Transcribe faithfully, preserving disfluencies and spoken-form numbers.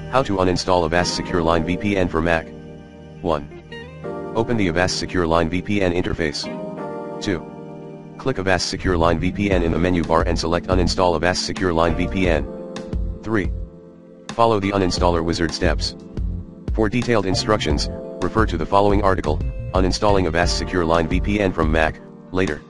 How to uninstall Avast SecureLine V P N for Mac. one. Open the Avast SecureLine V P N interface. two. Click Avast SecureLine V P N in the menu bar and select Uninstall Avast SecureLine V P N. three. Follow the uninstaller wizard steps. For detailed instructions, refer to the following article, Uninstalling Avast SecureLine V P N from Mac, later.